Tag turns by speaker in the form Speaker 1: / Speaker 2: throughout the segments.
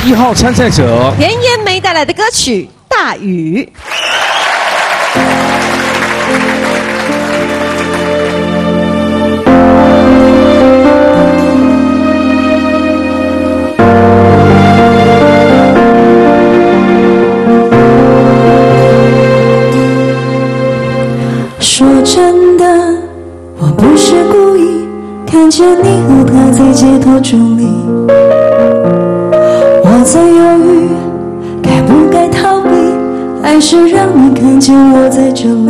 Speaker 1: 1号参赛者
Speaker 2: 妍妍梅带来的歌曲《大雨》。
Speaker 3: 说真的，我不是故意看见你和他在街头伫立，我在犹豫该不该逃避，还是让你看见我在这里。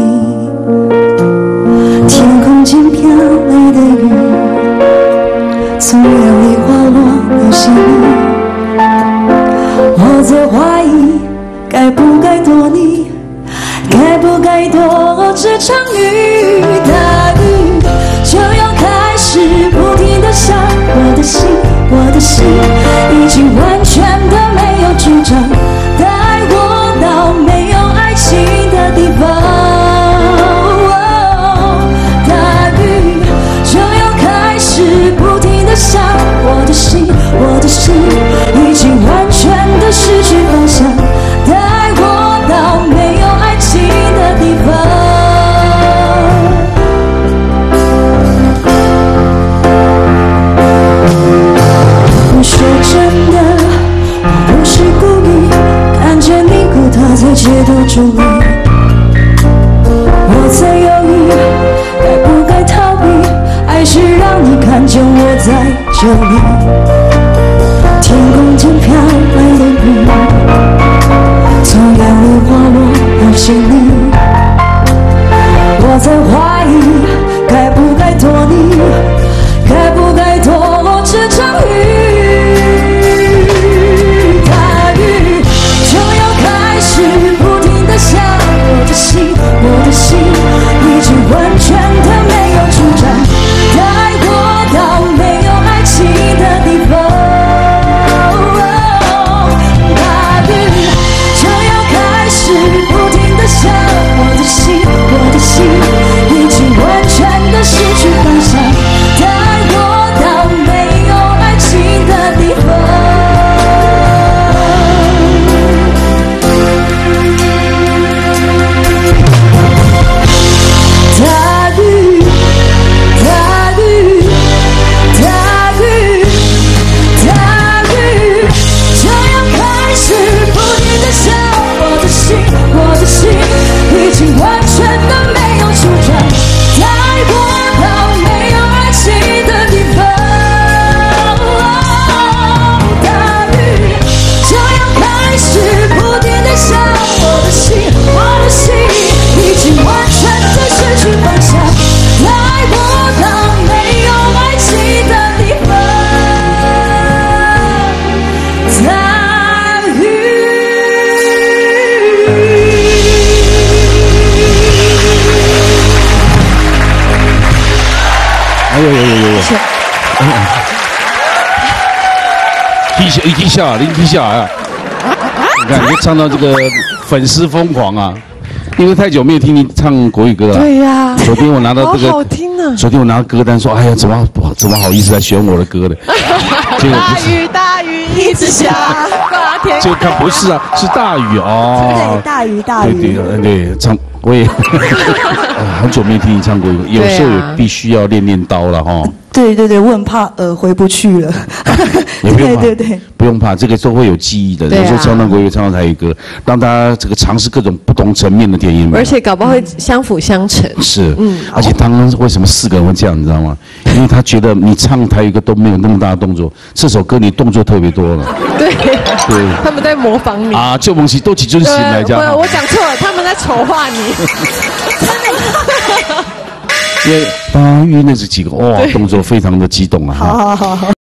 Speaker 3: 天空间飘来的雨，从眼里滑落到心里，我在怀疑该不该躲你，该不该躲这场雨？大雨就要开始不停地下，我的心，我的心已经完全的没有主张，带我到没有爱情的地方。大雨就要开始不停地下，我的心，我的心已经完全的失去方向，带我到没有爱情的地方。说真的，我不是故意看见你和他在街头伫立，我在犹豫该不该逃避，还是让你看见我在这里。天空间飘来的雨，从眼里滑落到心里，我在怀疑该不该躲你，该不该躲这场雨？大雨就要开始不停地下，我的心，我的心已经完全的没有主张，带我到没有爱情的地方。大雨就要开始不停地下，我的心，我的心已经完全的失去方向，带我到没有爱情的地方。大雨，大雨，大雨，大雨就要开始不停地下，我的心，我的心已经完全的没有主张，带我到没有爱情的地方。大雨就要开始不停地下，我的心，我的心已经完全的失去方向，带我到没有爱情的地方。大雨。
Speaker 1: 哎呦，踢下，您踢下啊！你看，你唱到这个粉丝疯狂啊！因为太久没有听你唱国语歌了。
Speaker 2: 对呀，
Speaker 1: 昨天我拿到这个，
Speaker 2: 好好听啊！
Speaker 1: 昨天我拿到歌单说，哎呀，怎么好意思来选我的歌的？结果不是，
Speaker 2: 大雨一直下，挂天。
Speaker 1: 就看不是啊，是大雨哦。
Speaker 3: 对，大雨，大雨。
Speaker 1: 对，唱我也很久没听你唱国语歌，有时候也必须要练刀了哈。
Speaker 3: 对对对，我很怕回不去了。
Speaker 1: 也不用怕，
Speaker 3: 对对对，
Speaker 1: 不用怕，这个都会有记忆的。有时候唱到国语，唱到台语歌，让大家这个尝试各种不同层面的电音。
Speaker 2: 而且搞不好会相辅相成。
Speaker 1: 是，而且刚刚为什么4个人会这样，你知道吗？因为他觉得你唱台语歌都没有那么大的动作，这首歌你动作特别多了。
Speaker 2: 对，他们在模仿你
Speaker 1: 啊，旧梦西都起尊行来讲。
Speaker 2: 我讲错了，他们在丑化你。
Speaker 1: 因为大雨那是几个哇，动作非常的激动啊。
Speaker 3: 好。